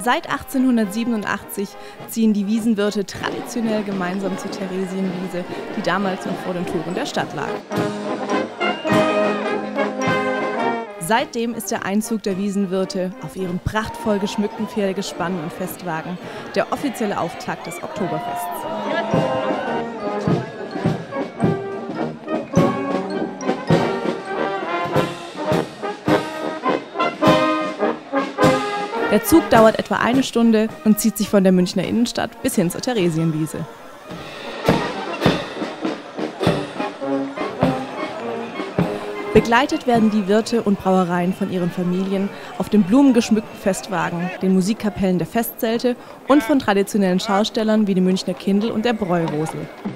Seit 1887 ziehen die Wiesenwirte traditionell gemeinsam zur Theresienwiese, die damals noch vor den Toren der Stadt lag. Seitdem ist der Einzug der Wiesenwirte auf ihren prachtvoll geschmückten Pferdegespannen und Festwagen der offizielle Auftakt des Oktoberfests. Der Zug dauert etwa eine Stunde und zieht sich von der Münchner Innenstadt bis hin zur Theresienwiese. Begleitet werden die Wirte und Brauereien von ihren Familien auf den blumengeschmückten Festwagen, den Musikkapellen der Festzelte und von traditionellen Schaustellern wie dem Münchner Kindl und der Bräurosel.